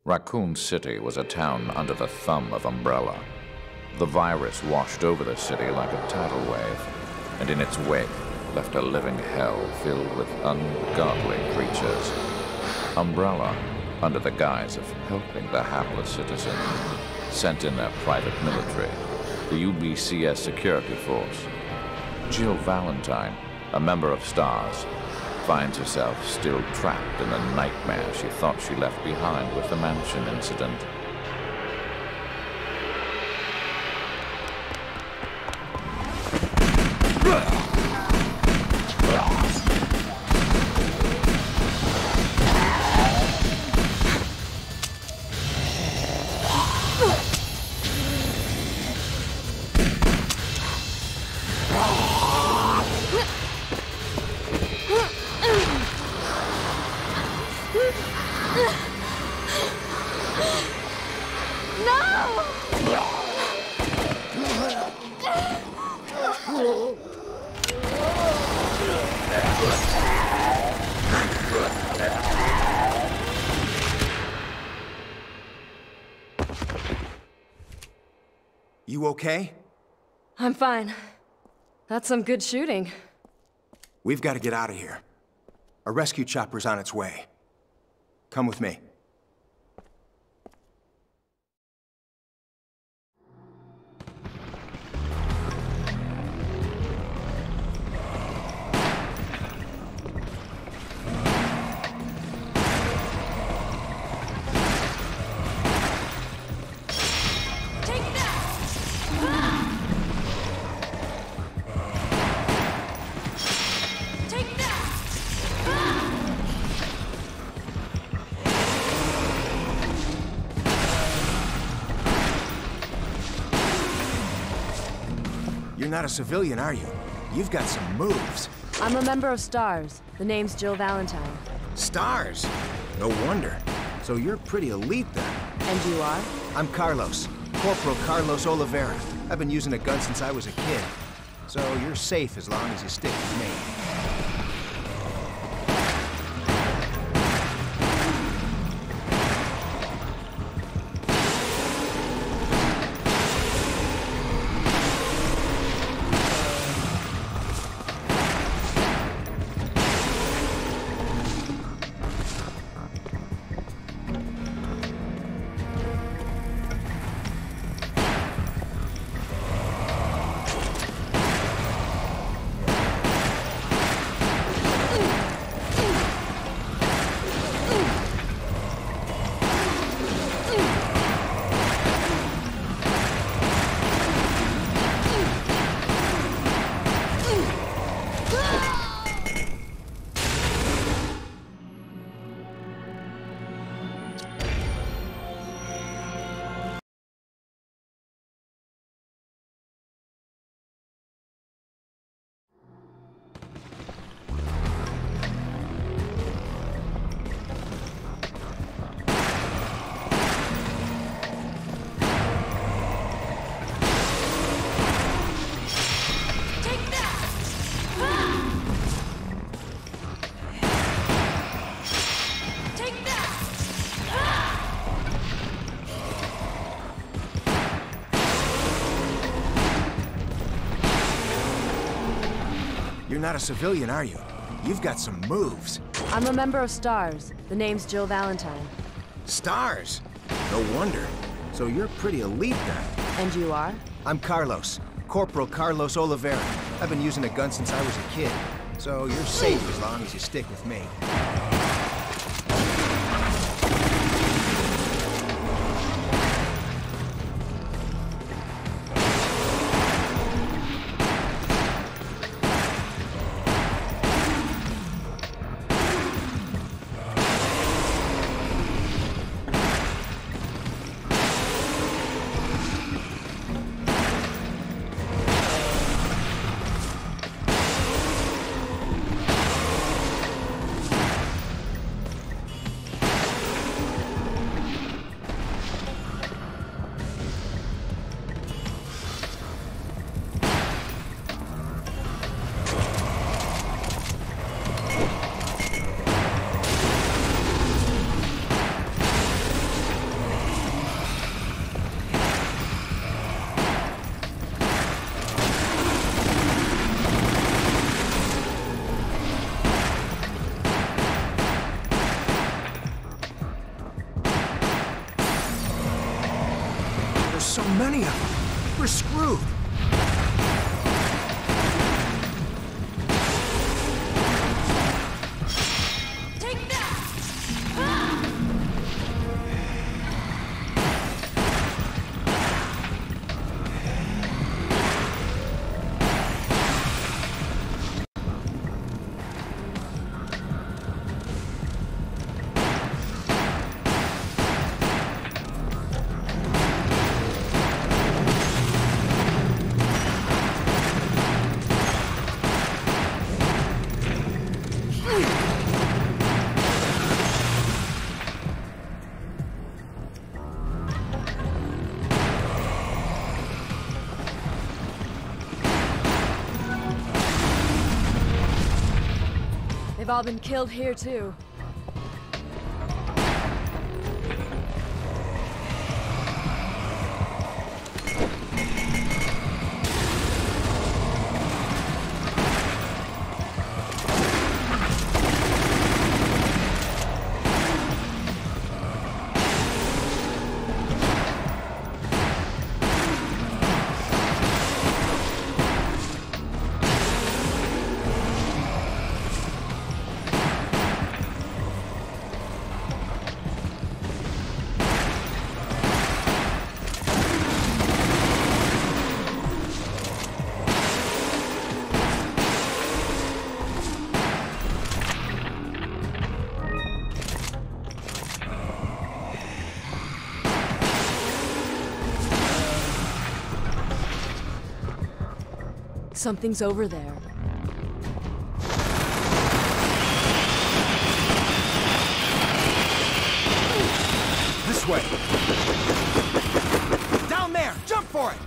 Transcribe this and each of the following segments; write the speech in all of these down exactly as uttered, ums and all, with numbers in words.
Raccoon City was a town under the thumb of Umbrella. The virus washed over the city like a tidal wave, and in its wake left a living hell filled with ungodly creatures. Umbrella, under the guise of helping the hapless citizen, sent in their private military, the U B C S security force. Jill Valentine, a member of STARS, finds herself still trapped in the nightmare she thought she left behind with the mansion incident. You okay? I'm fine. That's some good shooting. We've got to get out of here. A rescue chopper's on its way. Come with me. You're not a civilian, are you? You've got some moves. I'm a member of STARS. The name's Jill Valentine. STARS? No wonder. So you're pretty elite then. And you are? I'm Carlos. Corporal Carlos Oliveira. I've been using a gun since I was a kid. So you're safe as long as you stick with me. You're not a civilian, are you? You've got some moves. I'm a member of STARS. The name's Jill Valentine. STARS? No wonder. So you're pretty elite then. And you are? I'm Carlos. Corporal Carlos Oliveira. I've been using a gun since I was a kid. So you're safe as long as you stick with me. many of them. We're screwed. Take that! Ah! They've all been killed here, too. Something's over there. This way. Down there! Jump for it!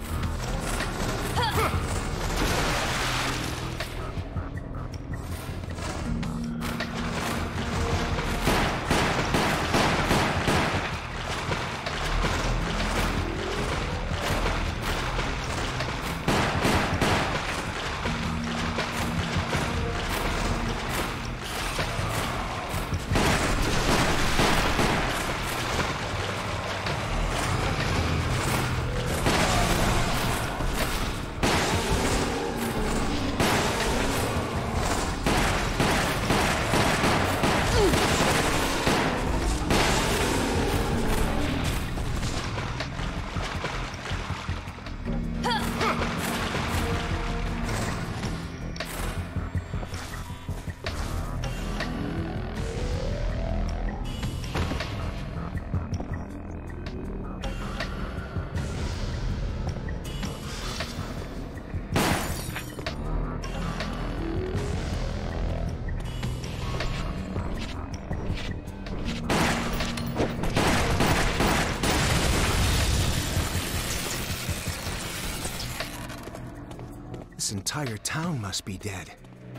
This entire town must be dead.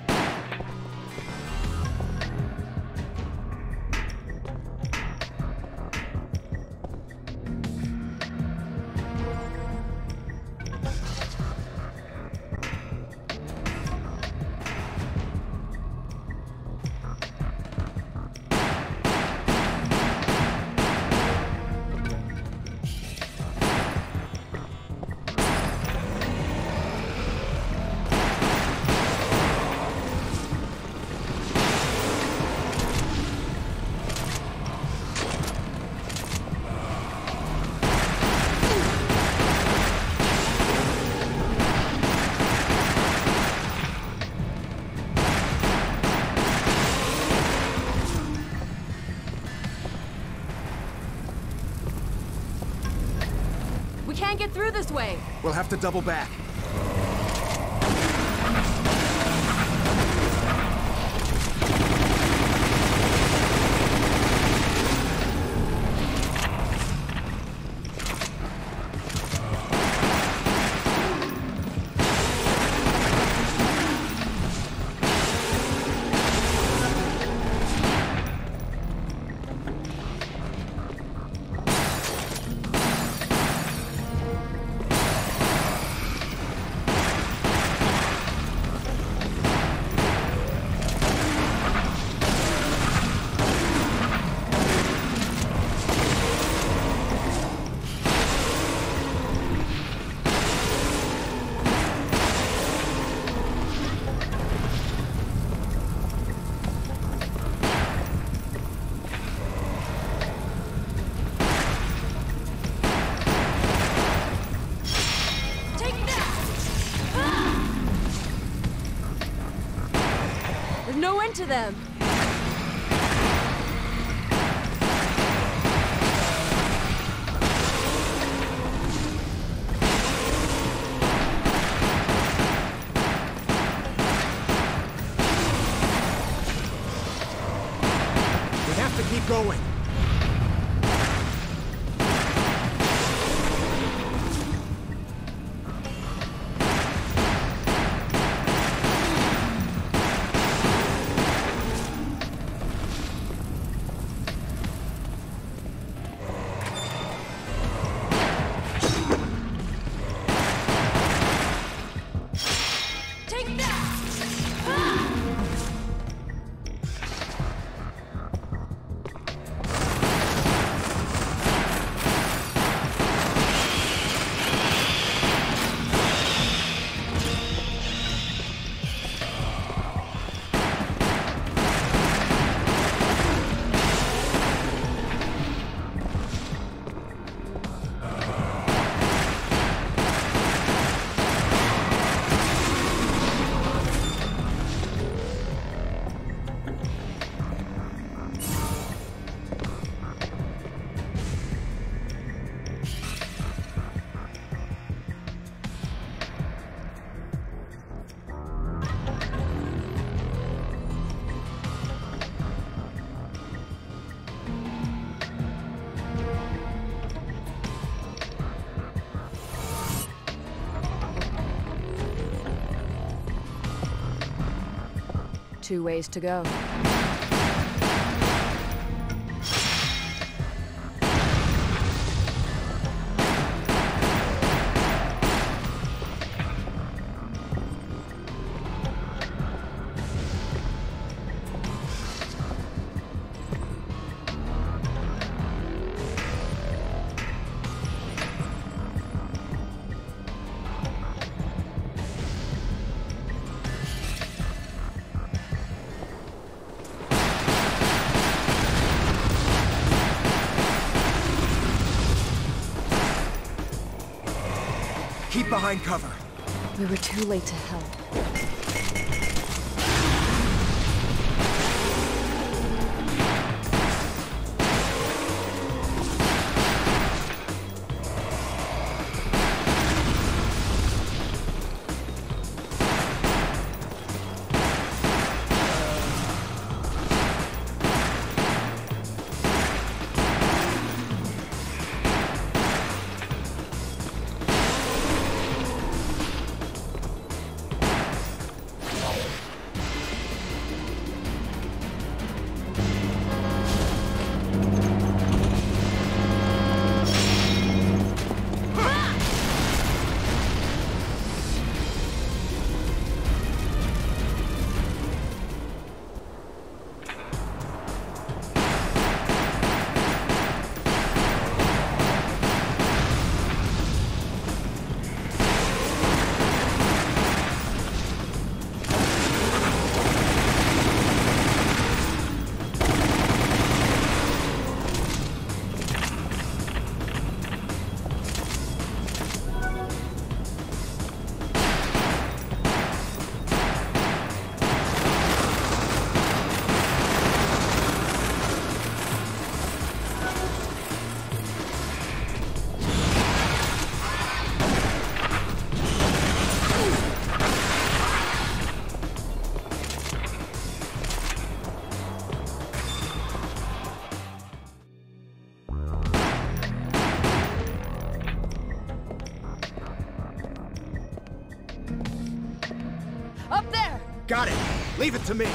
Can't get through this way. We'll have to double back. to them. We have to keep going. Two ways to go. Keep behind cover. We were too late to help. Up there! Got it! Leave it to me!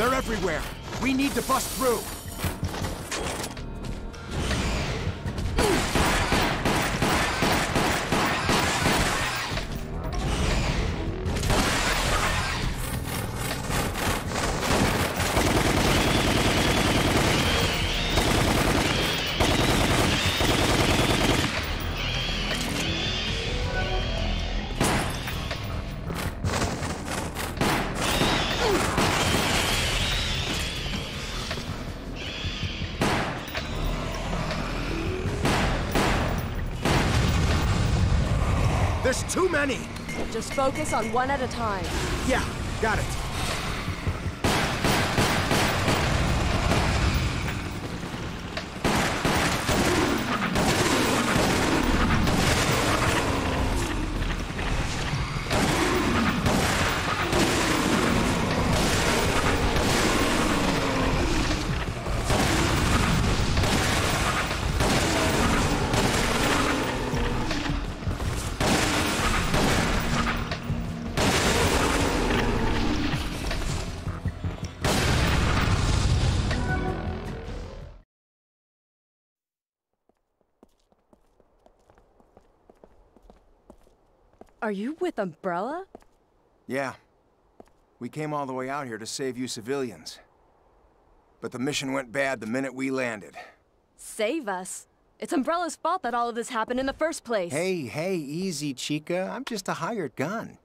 They're everywhere. We need to bust through. There's too many! Just focus on one at a time. Yeah, got it. Are you with Umbrella? Yeah. We came all the way out here to save you civilians. But the mission went bad the minute we landed. Save us? It's Umbrella's fault that all of this happened in the first place. Hey, hey, easy, Chica. I'm just a hired gun.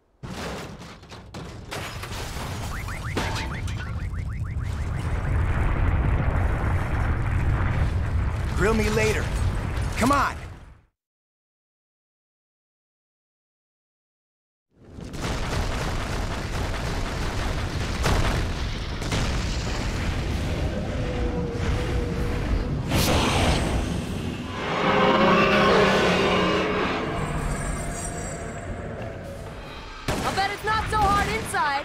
Grill me later. Come on! I'll bet it's not so hard inside.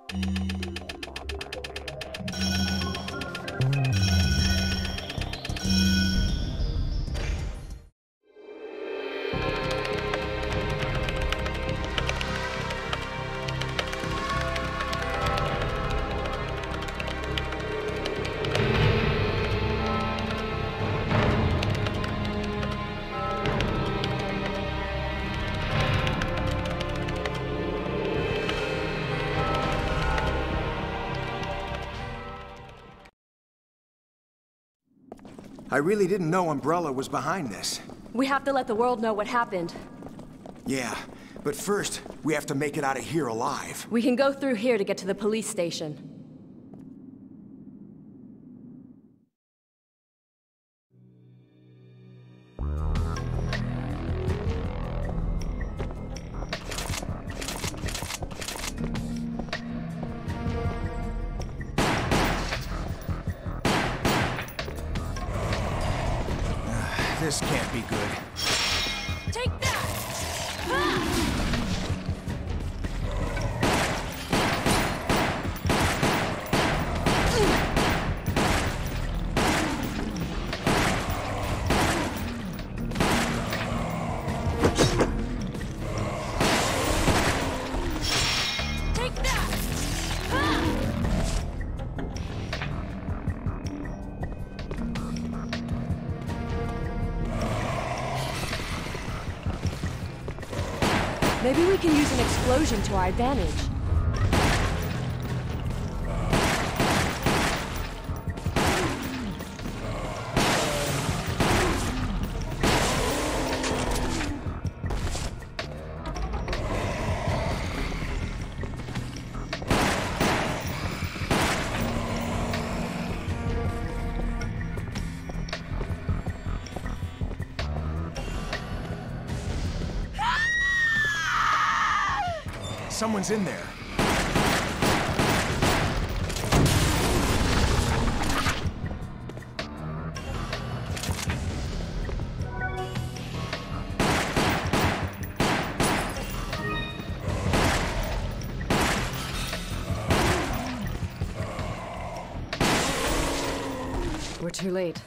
I really didn't know Umbrella was behind this. We have to let the world know what happened. Yeah, but first, we have to make it out of here alive. We can go through here to get to the police station. This can't be good. Take that! Ah! Take that! Ah! Maybe we can use an explosion to our advantage. Someone's in there. We're too late.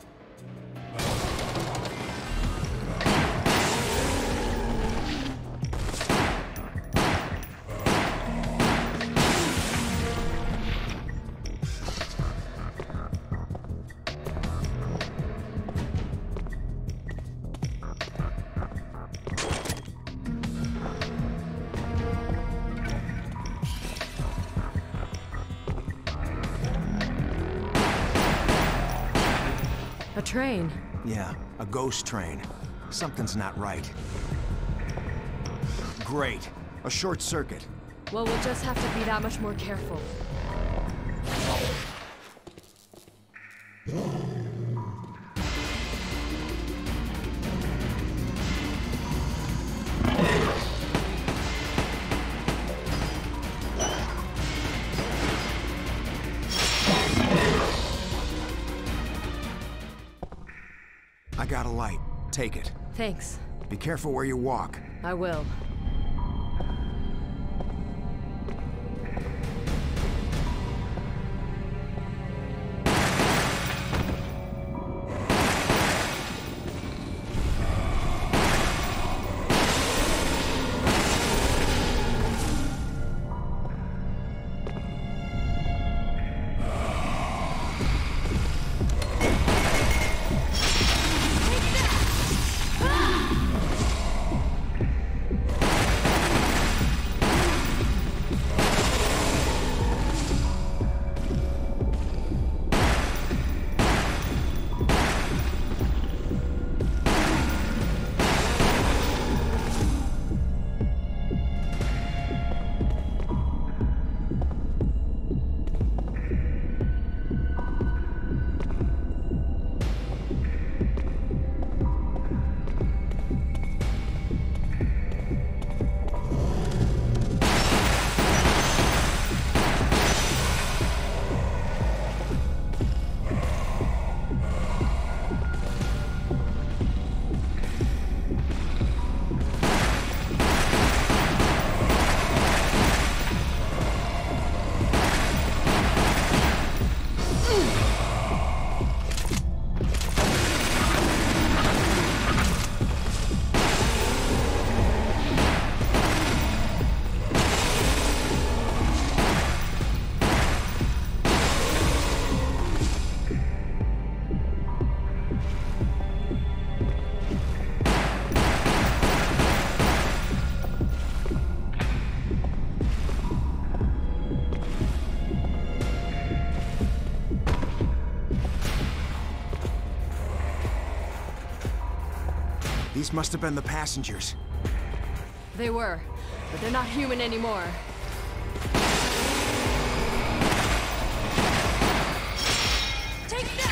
A train. Yeah, a ghost train. Something's not right. Great. A short circuit. Well, we'll just have to be that much more careful. I got a light. Take it. Thanks. Be careful where you walk. I will. These must have been the passengers. They were, but they're not human anymore. Take that!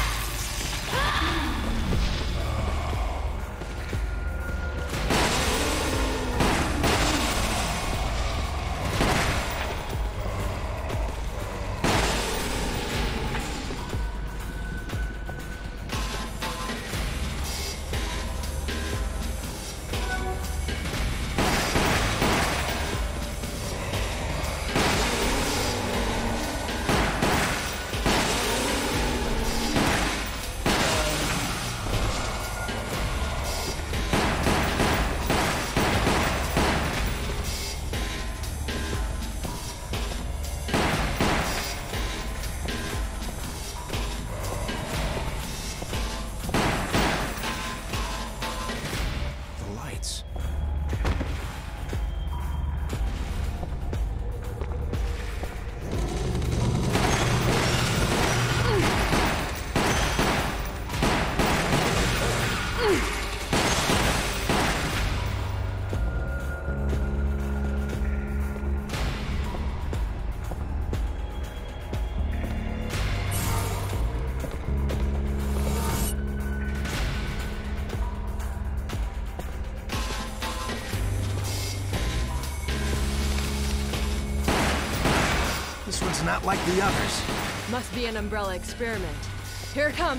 This one's not like the others. Must be an Umbrella experiment. Here it comes!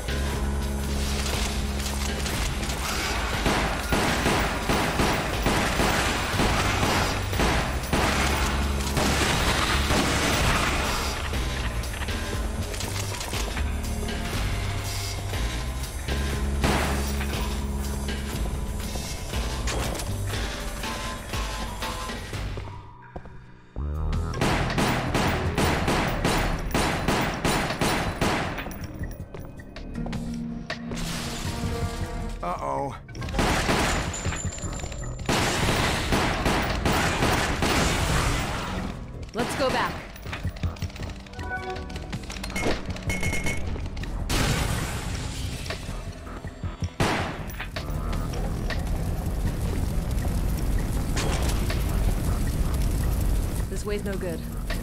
Uh-oh. Let's go back. This way's no good.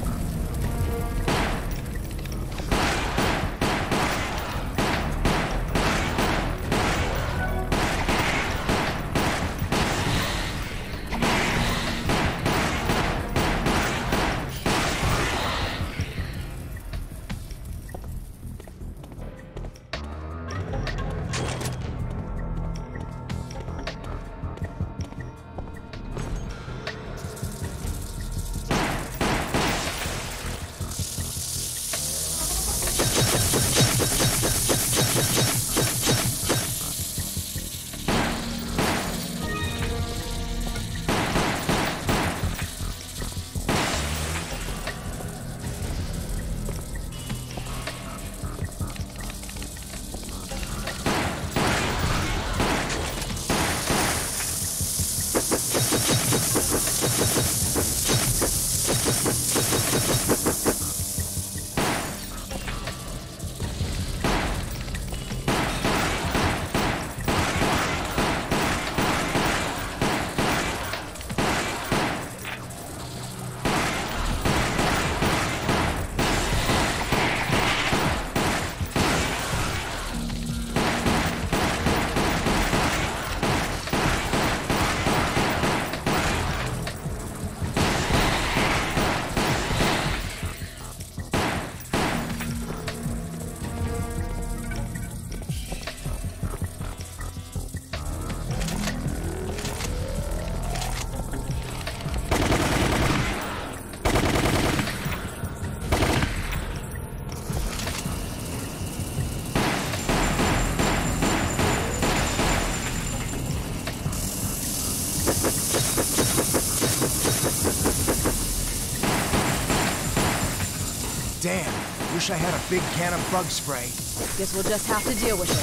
Damn, wish I had a big can of bug spray. Guess we'll just have to deal with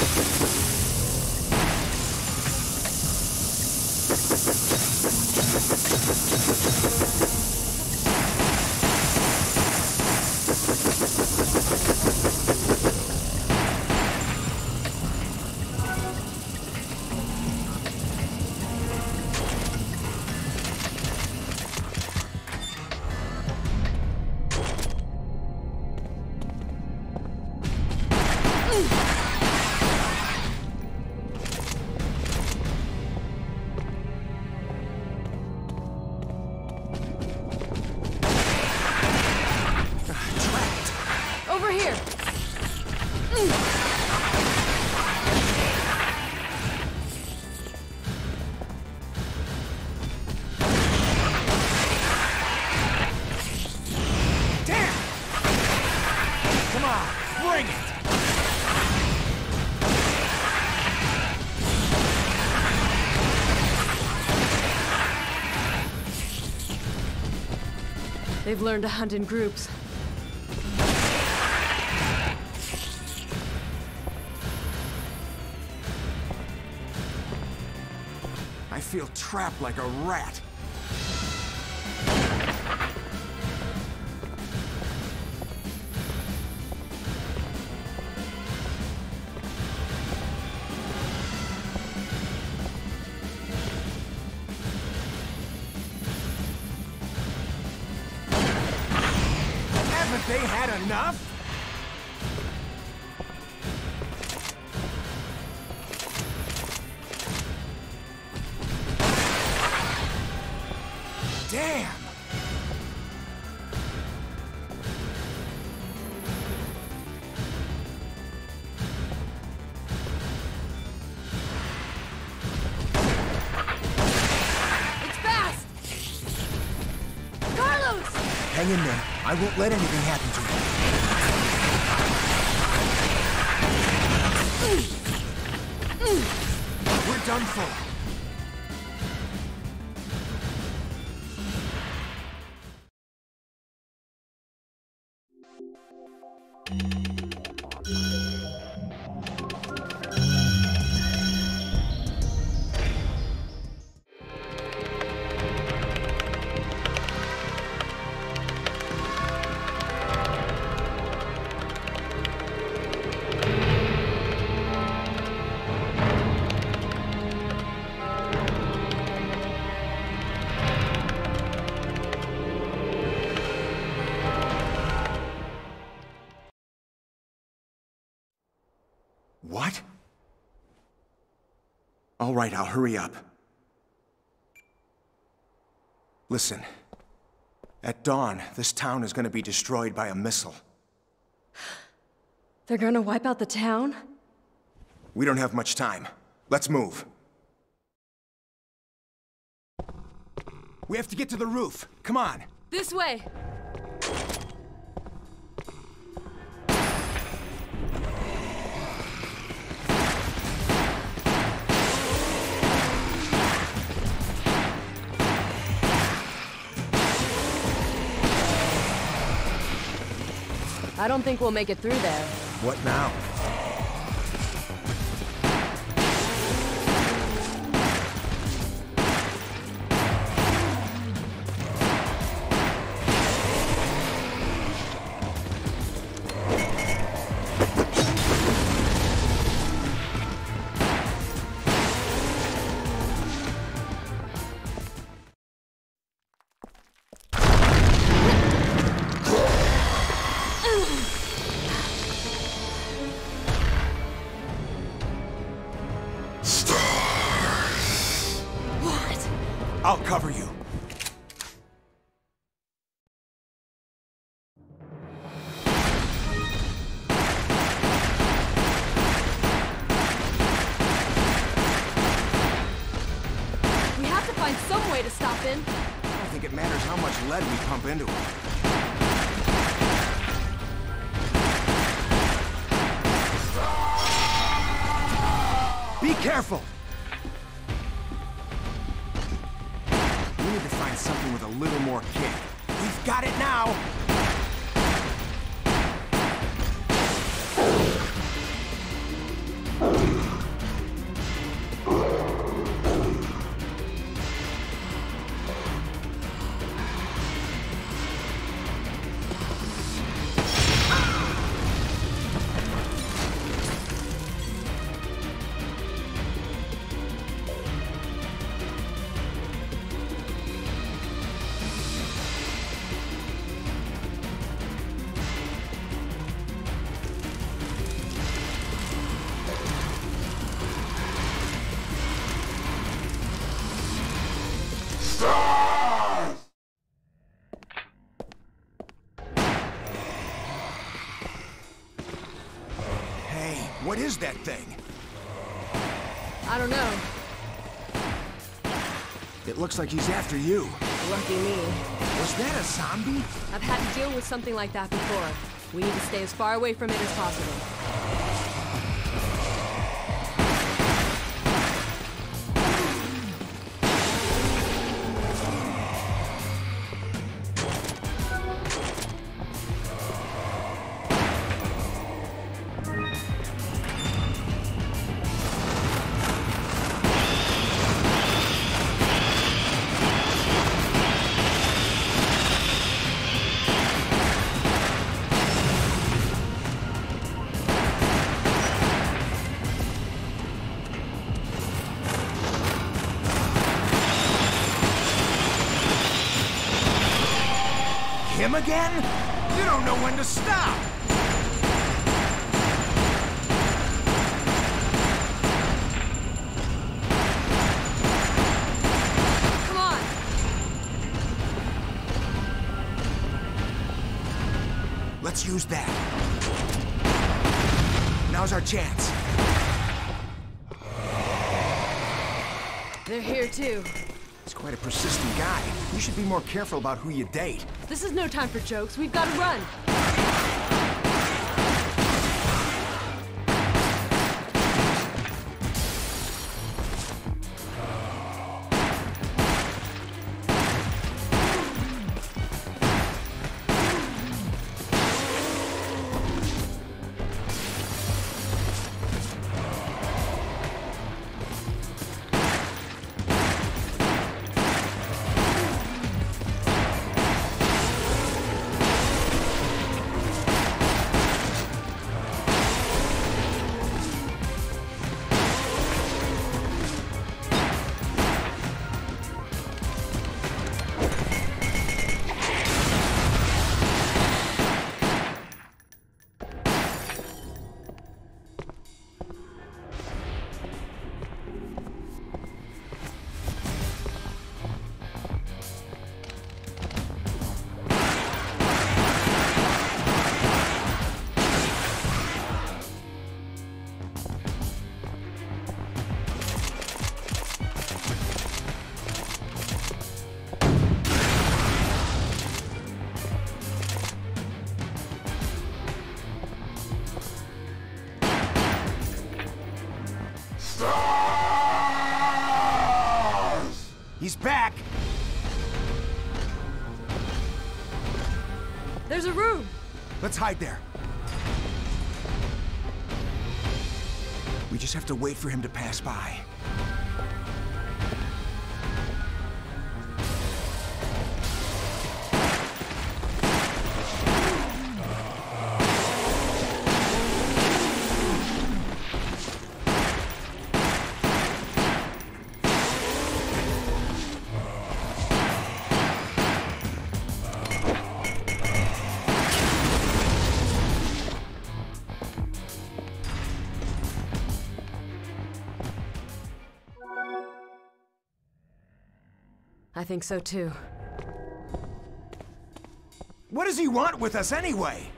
it. Damn! Come on, bring it! They've learned to hunt in groups. I feel trapped like a rat. Haven't they had enough? Damn! It's fast! Carlos! Hang in there. I won't let anything happen to you. We're done for. What? All right, I'll hurry up. Listen. At dawn, this town is gonna be destroyed by a missile. They're gonna wipe out the town? We don't have much time. Let's move. We have to get to the roof. Come on. This way! I don't think we'll make it through there. What now? I'll cover you. We have to find some way to stop in. I don't think it matters how much lead we pump into it. Be careful! We need to find something with a little more kick. We've got it now! What is that thing? I don't know. It looks like he's after you. Lucky me. Was that a zombie? I've had to deal with something like that before. We need to stay as far away from it as possible. Him again? You don't know when to stop! Come on! Let's use that. Now's our chance. They're here too. He's quite a persistent guy. You should be more careful about who you date. This is no time for jokes. We've got to run. He's back! There's a room. Let's hide there. We just have to wait for him to pass by. I think so too. What does he want with us anyway?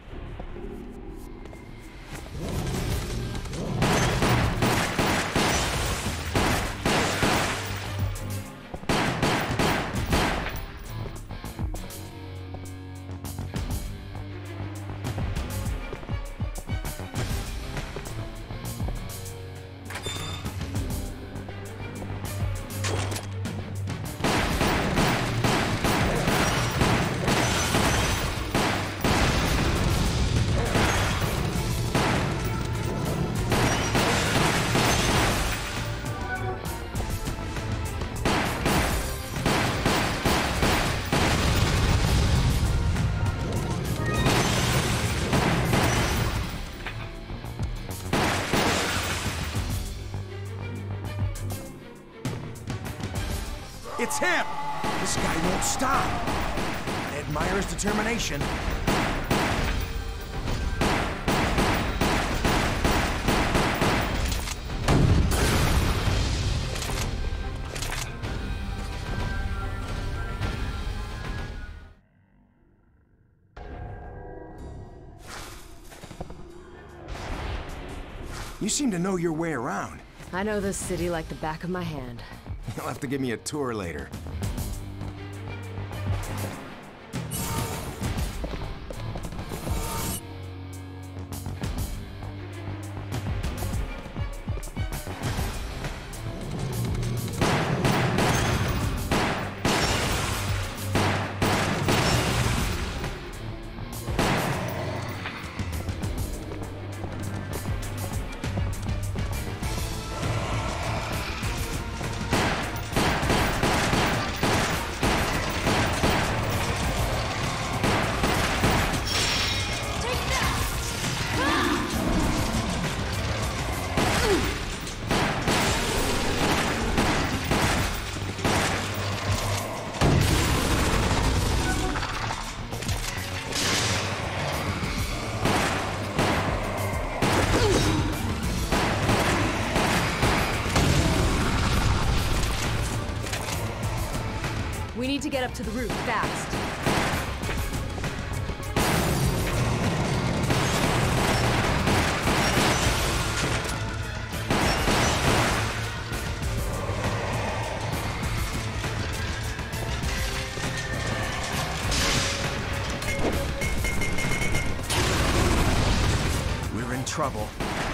It's him! This guy won't stop. I admire his determination. You seem to know your way around. I know this city like the back of my hand. You'll have to give me a tour later. We need to get up to the roof, fast. We're in trouble.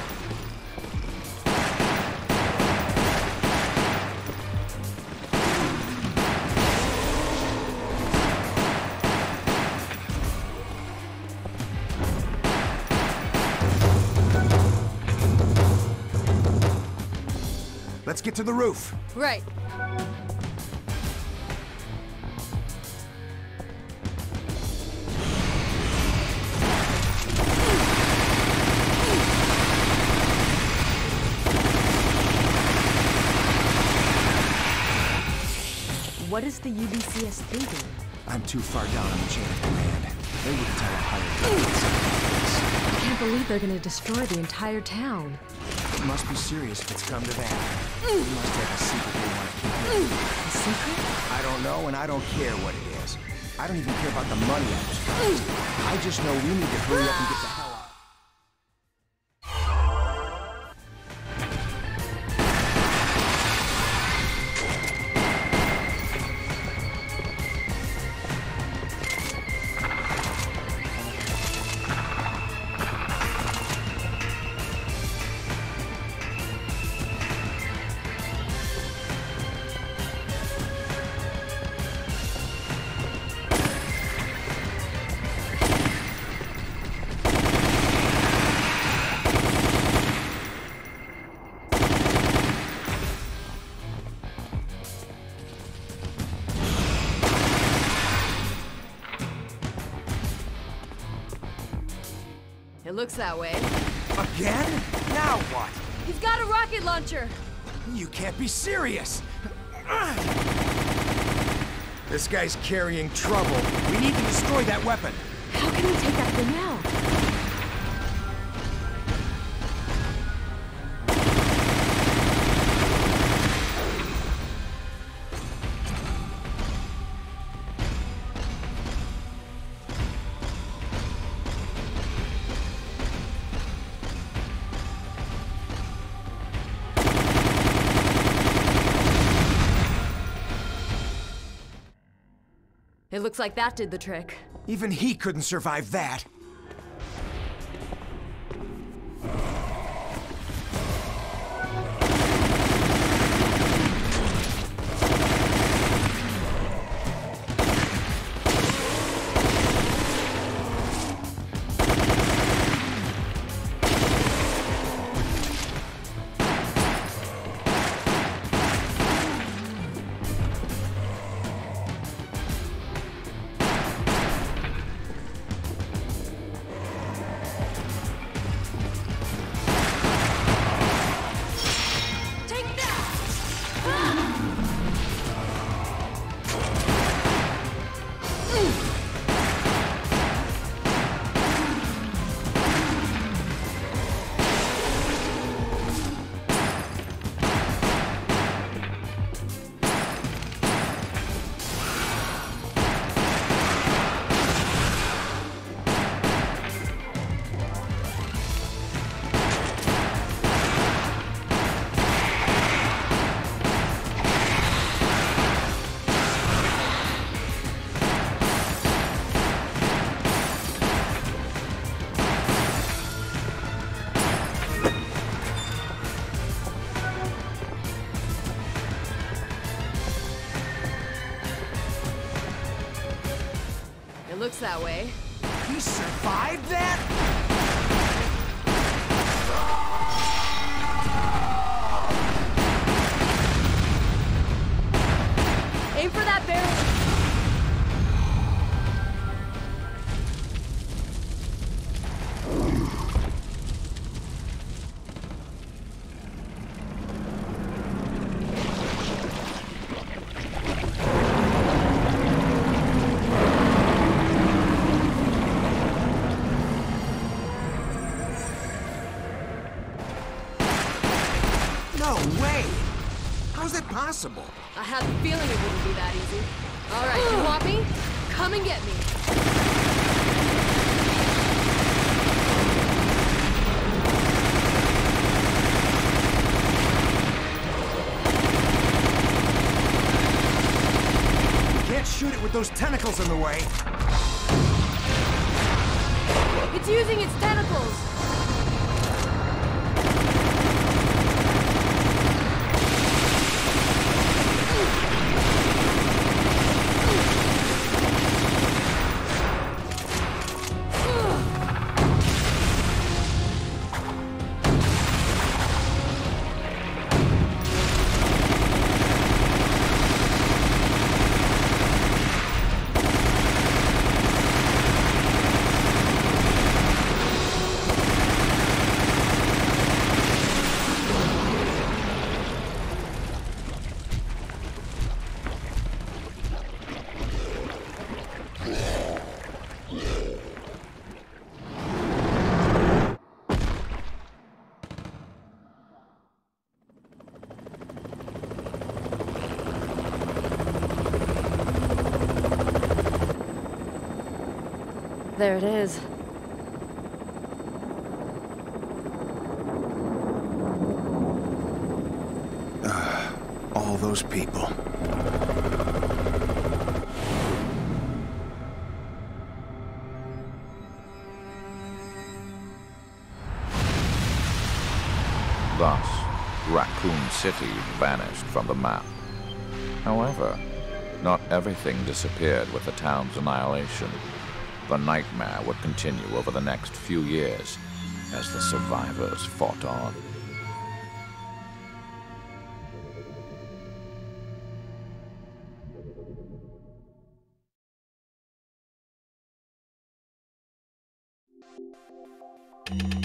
Let's get to the roof. Right. What is the U B C S thinking? I'm too far down on the chain of command. They wouldn't tell a higher. I can't believe they're gonna destroy the entire town. It must be serious if it's come to that. We must have a secret they want to keep hidden. A secret? I don't know, and I don't care what it is. I don't even care about the money I was promised. I just know we need to hurry up and get the hell out. It looks that way. Again? Now what? He's got a rocket launcher! You can't be serious! This guy's carrying trouble. We need to destroy that weapon. How can he take that thing out? It looks like that did the trick. Even he couldn't survive that. looks that way. He survived that? Aim for that barrel. No way! How's that possible? I had the feeling it wouldn't be that easy. All right, you want me? Come and get me. Can't shoot it with those tentacles in the way. It's using its tentacles. There it is. Uh, all those people. Thus, Raccoon City vanished from the map. However, not everything disappeared with the town's annihilation. The nightmare would continue over the next few years as the survivors fought on.